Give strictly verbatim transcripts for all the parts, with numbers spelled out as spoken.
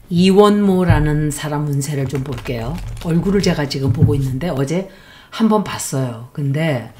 이원모라는 사람 운세를 좀 볼게요. 얼굴을 제가 지금 보고 있는데 어제 한번 봤어요. 근데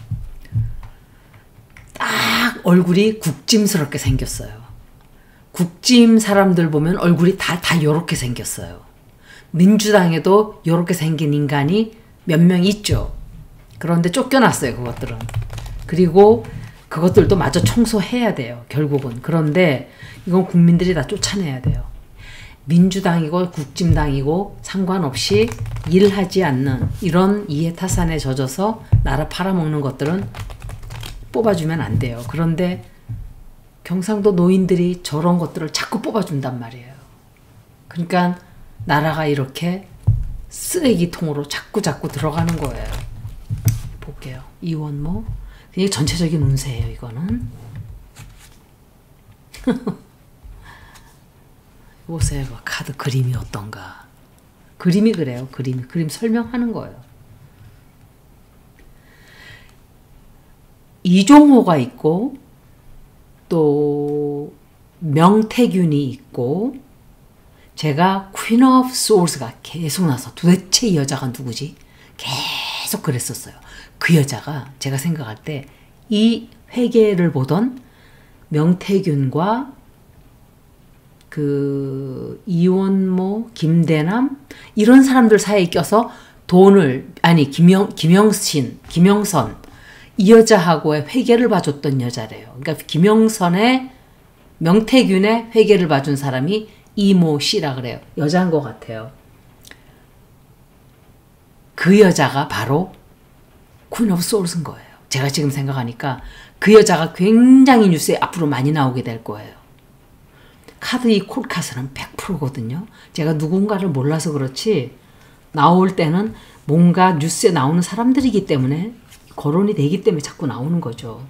딱 얼굴이 국짐스럽게 생겼어요. 국짐 사람들 보면 얼굴이 다, 다 요렇게 생겼어요. 민주당에도 요렇게 생긴 인간이 몇 명 있죠. 그런데 쫓겨났어요, 그것들은. 그리고 그것들도 마저 청소해야 돼요, 결국은. 그런데 이건 국민들이 다 쫓아내야 돼요. 민주당이고 국짐당이고 상관없이 일하지 않는 이런 이해타산에 젖어서 나라 팔아먹는 것들은 뽑아주면 안 돼요. 그런데 경상도 노인들이 저런 것들을 자꾸 뽑아준단 말이에요. 그러니까 나라가 이렇게 쓰레기통으로 자꾸 자꾸 들어가는 거예요. 볼게요. 이원모. 그냥 전체적인 운세예요, 이거는. 보세요. 카드 그림이 어떤가. 그림이 그래요. 그림. 그림 설명하는 거예요. 이종호가 있고 또 명태균이 있고 제가 퀸 오브 소울스가 계속 나서 도대체 이 여자가 누구지? 계속 그랬었어요. 그 여자가 제가 생각할 때 이 회계를 보던 명태균과 그 이원모, 김대남 이런 사람들 사이에 껴서 돈을 아니 김영 김영신, 김영선 이 여자하고의 회계를 봐줬던 여자래요. 그러니까 김영선의 명태균의 회계를 봐준 사람이 이모 씨라 그래요. 여자인 것 같아요. 그 여자가 바로 퀸 오브 소울스인 거예요. 제가 지금 생각하니까 그 여자가 굉장히 뉴스에 앞으로 많이 나오게 될 거예요. 카드 이 콜카스는 백 퍼센트거든요. 제가 누군가를 몰라서 그렇지 나올 때는 뭔가 뉴스에 나오는 사람들이기 때문에 거론이 되기 때문에 자꾸 나오는 거죠.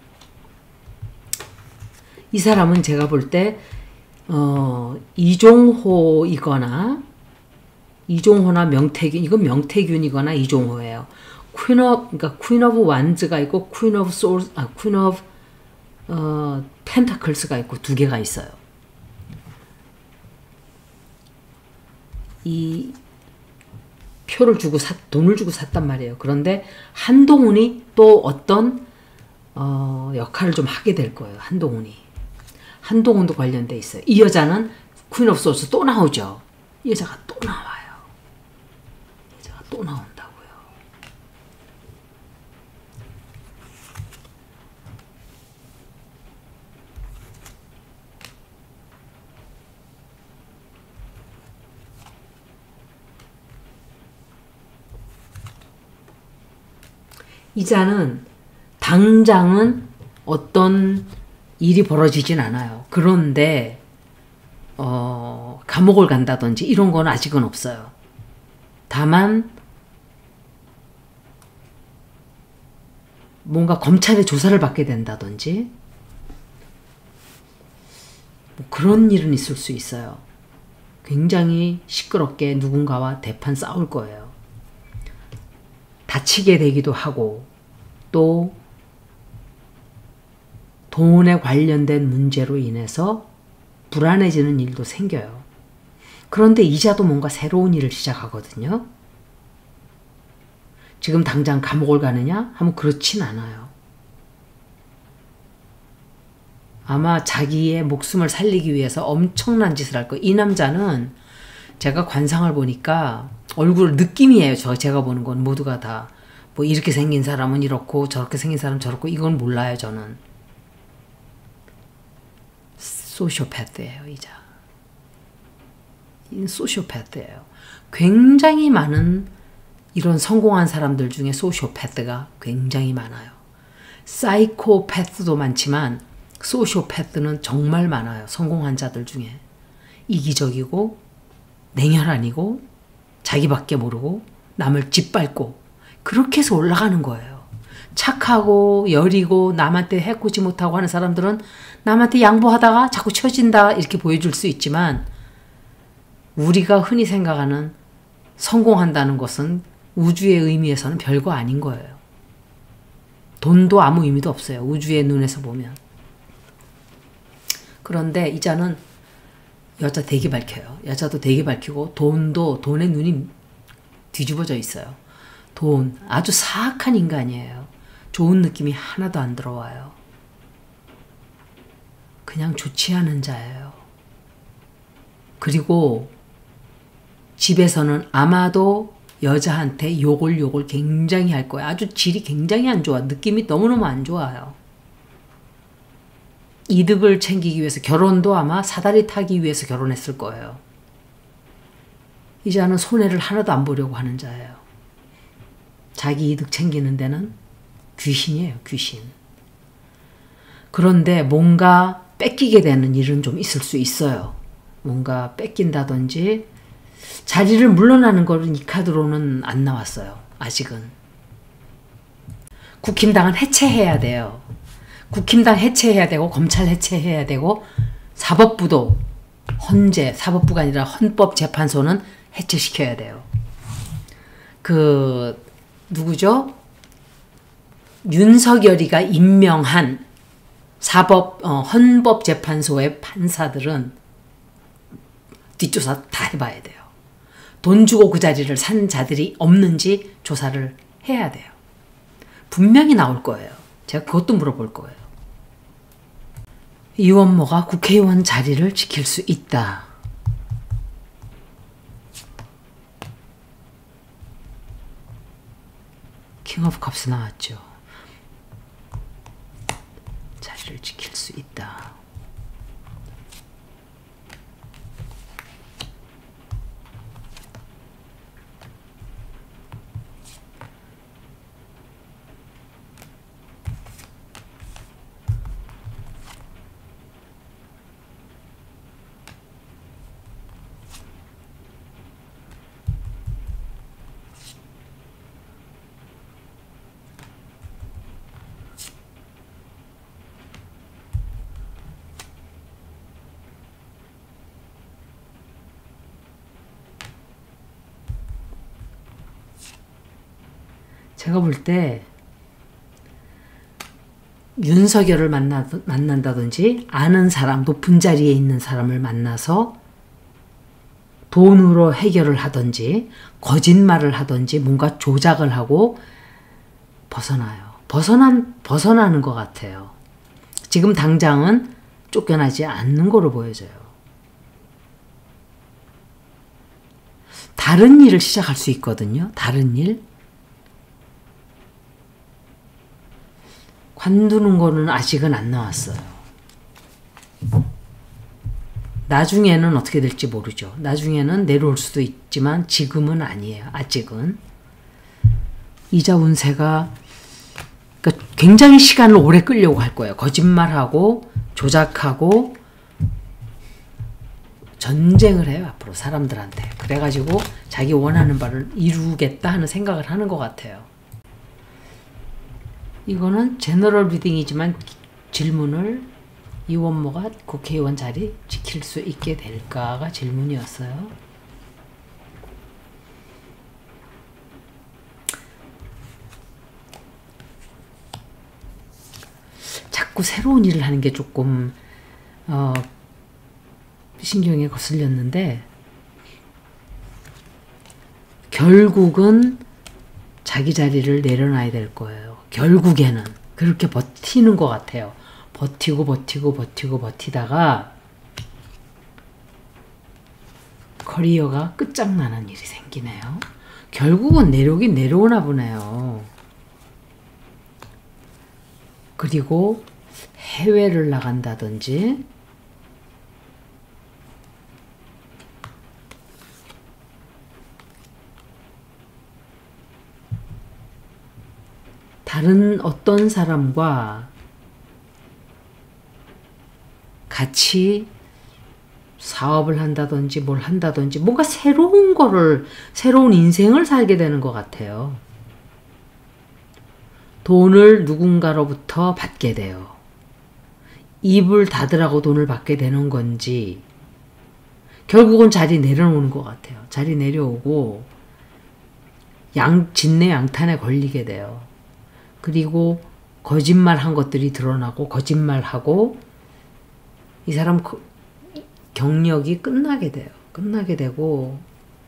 이 사람은 제가 볼 때 어, 이종호이거나 이종호나 명태균, 이건 명태균이거나 이종호예요. 퀸 오브, 그러니까 퀸 오브 완즈가 있고 퀸 오브 소울, 아, 퀸 오브 어, 펜타클스가 있고 두 개가 있어요. 이 표를 주고 사, 돈을 주고 샀단 말이에요. 그런데 한동훈이 또 어떤 어, 역할을 좀 하게 될 거예요. 한동훈이. 한동훈도 관련돼 있어요. 이 여자는 퀸 오브 소울스 또 나오죠. 이 여자가 또 나와요. 이 여자가 또 나온다고요. 이자는 당장은 어떤 일이 벌어지진 않아요. 그런데 어, 감옥을 간다든지 이런 건 아직은 없어요. 다만 뭔가 검찰의 조사를 받게 된다든지 뭐 그런 일은 있을 수 있어요. 굉장히 시끄럽게 누군가와 대판 싸울 거예요. 다치게 되기도 하고 또 돈에 관련된 문제로 인해서 불안해지는 일도 생겨요. 그런데 이자도 뭔가 새로운 일을 시작하거든요. 지금 당장 감옥을 가느냐? 하면 그렇진 않아요. 아마 자기의 목숨을 살리기 위해서 엄청난 짓을 할 거예요. 이 남자는 제가 관상을 보니까 얼굴 느낌이에요. 저 제가 보는 건 모두가 다 뭐 이렇게 생긴 사람은 이렇고 저렇게 생긴 사람은 저렇고 이건 몰라요. 저는 소시오패스예요. 이자 소시오패스예요. 굉장히 많은 이런 성공한 사람들 중에 소시오패스가 굉장히 많아요. 사이코패스도 많지만 소시오패스는 정말 많아요. 성공한 자들 중에 이기적이고 냉혈한이고 자기밖에 모르고 남을 짓밟고 그렇게 해서 올라가는 거예요. 착하고 여리고 남한테 해코지 못하고 하는 사람들은 남한테 양보하다가 자꾸 처진다 이렇게 보여줄 수 있지만 우리가 흔히 생각하는 성공한다는 것은 우주의 의미에서는 별거 아닌 거예요. 돈도 아무 의미도 없어요. 우주의 눈에서 보면. 그런데 이자는 여자 되게 밝혀요. 여자도 되게 밝히고 돈도 돈에 눈이 뒤집어져 있어요. 돈 아주 사악한 인간이에요. 좋은 느낌이 하나도 안 들어와요. 그냥 좋지 않은 자예요. 그리고 집에서는 아마도 여자한테 욕을 욕을 굉장히 할 거예요. 아주 질이 굉장히 안 좋아. 느낌이 너무너무 안 좋아요. 이득을 챙기기 위해서 결혼도 아마 사다리 타기 위해서 결혼했을 거예요. 이 자는 손해를 하나도 안 보려고 하는 자예요. 자기 이득 챙기는 데는 귀신이에요. 귀신. 그런데 뭔가 뺏기게 되는 일은 좀 있을 수 있어요. 뭔가 뺏긴다든지 자리를 물러나는 거는 이 카드로는 안 나왔어요. 아직은. 국힘당은 해체해야 돼요. 국힘당 해체해야 되고 검찰 해체해야 되고 사법부도 헌재, 사법부가 아니라 헌법재판소는 해체시켜야 돼요. 그 누구죠? 윤석열이가 임명한 사법 어, 헌법재판소의 판사들은 뒷조사 다 해봐야 돼요. 돈 주고 그 자리를 산 자들이 없는지 조사를 해야 돼요. 분명히 나올 거예요. 제가 그것도 물어볼 거예요. 이원모가 국회의원 자리를 지킬 수 있다. 킹 오브 컵스 나왔죠. 자리를 지킬 수 있다. 제가 볼 때 윤석열을 만나, 만난다든지 아는 사람, 높은 자리에 있는 사람을 만나서 돈으로 해결을 하든지 거짓말을 하든지 뭔가 조작을 하고 벗어나요. 벗어난, 벗어나는 것 같아요. 지금 당장은 쫓겨나지 않는 거로 보여져요. 다른 일을 시작할 수 있거든요. 다른 일. 관두는 거는 아직은 안 나왔어요. 나중에는 어떻게 될지 모르죠. 나중에는 내려올 수도 있지만 지금은 아니에요. 아직은. 이자 운세가 그러니까 굉장히 시간을 오래 끌려고 할 거예요. 거짓말하고 조작하고 전쟁을 해요. 앞으로 사람들한테. 그래가지고 자기 원하는 바를 이루겠다 하는 생각을 하는 것 같아요. 이거는 제너럴 리딩이지만 질문을 이원모가 국회의원 자리 지킬 수 있게 될까가 질문이었어요. 자꾸 새로운 일을 하는 게 조금 어, 신경에 거슬렸는데 결국은 자기 자리를 내려놔야 될 거예요. 결국에는 그렇게 버티는 것 같아요. 버티고 버티고 버티고 버티다가 커리어가 끝장나는 일이 생기네요. 결국은 내려오긴 내려오나 보네요. 그리고 해외를 나간다든지 다른 어떤 사람과 같이 사업을 한다든지 뭘 한다든지 뭔가 새로운 거를 새로운 인생을 살게 되는 것 같아요. 돈을 누군가로부터 받게 돼요. 입을 닫으라고 돈을 받게 되는 건지 결국은 자리 내려오는 것 같아요. 자리 내려오고 양, 진내 양탄에 걸리게 돼요. 그리고 거짓말한 것들이 드러나고 거짓말하고 이 사람 경력이 끝나게 돼요. 끝나게 되고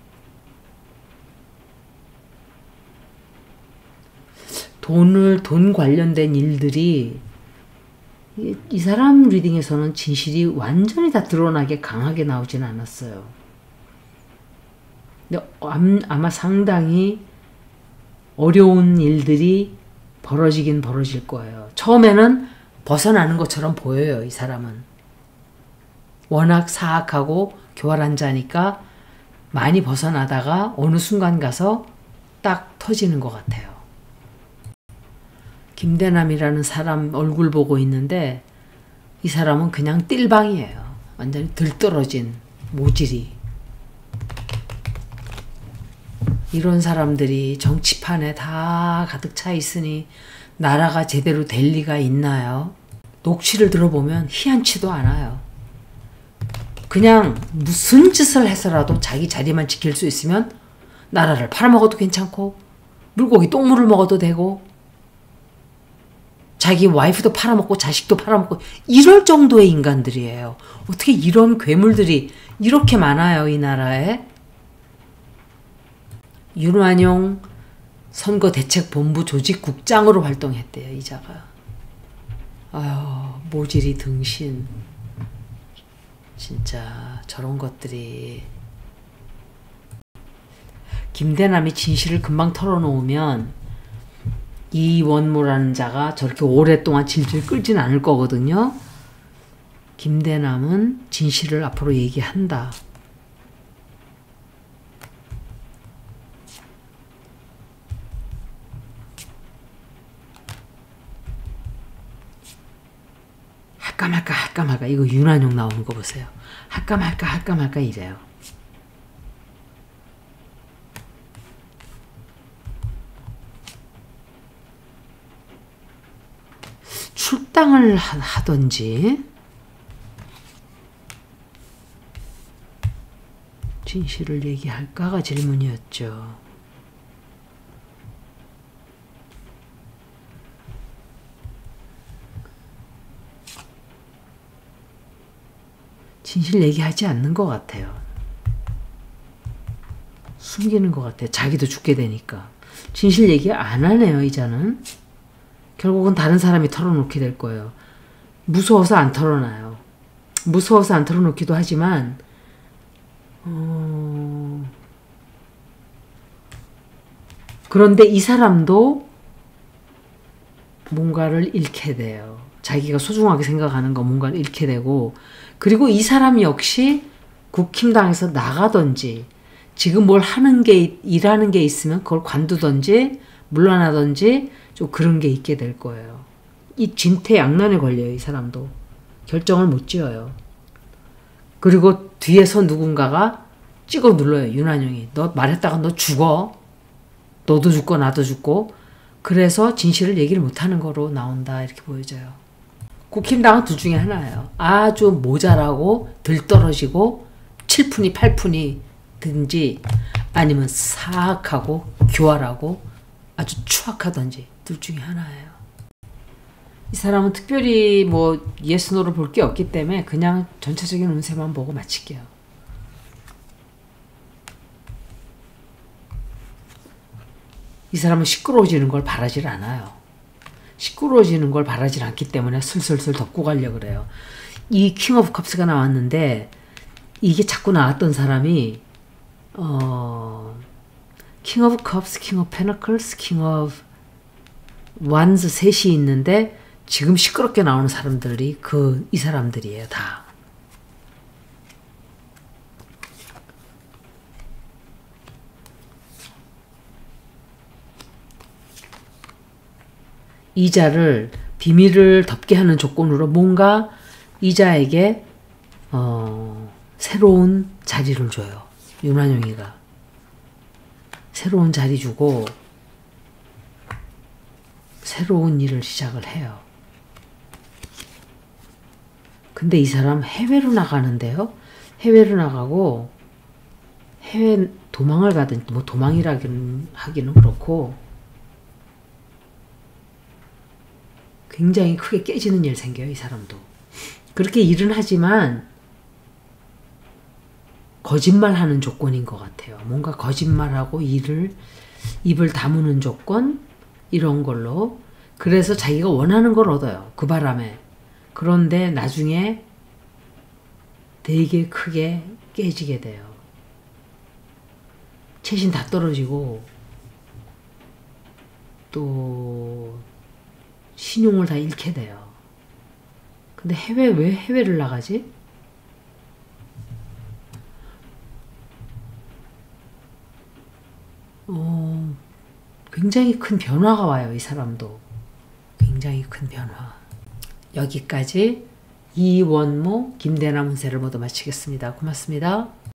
돈을 돈 관련된 일들이 이, 이 사람 리딩에서는 진실이 완전히 다 드러나게 강하게 나오진 않았어요. 근데 아마 상당히 어려운 일들이 벌어지긴 벌어질 거예요. 처음에는 벗어나는 것처럼 보여요. 이 사람은. 워낙 사악하고 교활한 자니까 많이 벗어나다가 어느 순간 가서 딱 터지는 것 같아요. 김대남이라는 사람 얼굴 보고 있는데 이 사람은 그냥 띨방이에요. 완전히 들떨어진 모질이. 이런 사람들이 정치판에 다 가득 차 있으니 나라가 제대로 될 리가 있나요? 녹취를 들어보면 희한치도 않아요. 그냥 무슨 짓을 해서라도 자기 자리만 지킬 수 있으면 나라를 팔아먹어도 괜찮고 물고기 똥물을 먹어도 되고 자기 와이프도 팔아먹고 자식도 팔아먹고 이럴 정도의 인간들이에요. 어떻게 이런 괴물들이 이렇게 많아요, 이 나라에? 윤완용 선거대책본부 조직국장으로 활동했대요, 이자가. 아유, 모질이 등신. 진짜 저런 것들이. 김대남이 진실을 금방 털어놓으면 이원모라는 자가 저렇게 오랫동안 질질 끌진 않을 거거든요. 김대남은 진실을 앞으로 얘기한다. 할까 말까 할까 말까. 이거 윤한용 나오는 거 보세요. 할까 말까 할까 말까 이래요. 출당을 하던지 진실을 얘기할까가 질문이었죠. 진실 얘기하지 않는 것 같아요. 숨기는 것 같아요. 자기도 죽게 되니까. 진실 얘기 안 하네요, 이자는. 결국은 다른 사람이 털어놓게 될 거예요. 무서워서 안 털어놔요. 무서워서 안 털어놓기도 하지만 어... 그런데 이 사람도 뭔가를 잃게 돼요. 자기가 소중하게 생각하는 거 뭔가를 잃게 되고, 그리고 이 사람 역시 국힘당에서 나가든지 지금 뭘 하는 게 일하는 게 있으면 그걸 관두든지 물러나든지 좀 그런 게 있게 될 거예요. 이 진퇴양난에 걸려요. 이 사람도. 결정을 못 지어요. 그리고 뒤에서 누군가가 찍어 눌러요. 윤한용이. 너 말했다가 너 죽어. 너도 죽고 나도 죽고. 그래서 진실을 얘기를 못하는 거로 나온다. 이렇게 보여져요. 국힘당은 둘 중에 하나예요. 아주 모자라고 들떨어지고 칠푼이 팔푼이 든지 아니면 사악하고 교활하고 아주 추악하던지 둘 중에 하나예요. 이 사람은 특별히 뭐 예스노를 볼 게 없기 때문에 그냥 전체적인 운세만 보고 마칠게요. 이 사람은 시끄러워지는 걸 바라질 않아요. 시끄러워지는 걸 바라질 않기 때문에 슬슬슬 덮고 가려고 그래요. 이 킹 오브 컵스가 나왔는데 이게 자꾸 나왔던 사람이 어, 킹 오브 컵스, 킹 오브 페너클스, 킹 오브 완즈 셋이 있는데 지금 시끄럽게 나오는 사람들이 그 이 사람들이에요. 다. 이자를 비밀을 덮게 하는 조건으로 뭔가 이자에게 어, 새로운 자리를 줘요. 윤한용이가. 새로운 자리 주고 새로운 일을 시작을 해요. 근데 이 사람 해외로 나가는데요. 해외로 나가고 해외 도망을 가든 뭐 도망이라기는 하기는 그렇고 굉장히 크게 깨지는 일 생겨요. 이 사람도. 그렇게 일은 하지만 거짓말하는 조건인 것 같아요. 뭔가 거짓말하고 일을 입을 다무는 조건 이런 걸로 그래서 자기가 원하는 걸 얻어요. 그 바람에. 그런데 나중에 되게 크게 깨지게 돼요. 채신 다 떨어지고 또 신용을 다 잃게 돼요. 근데 해외 왜 해외를 나가지? 어, 굉장히 큰 변화가 와요. 이 사람도. 굉장히 큰 변화. 여기까지 이원모, 김대남 운세를 모두 마치겠습니다. 고맙습니다.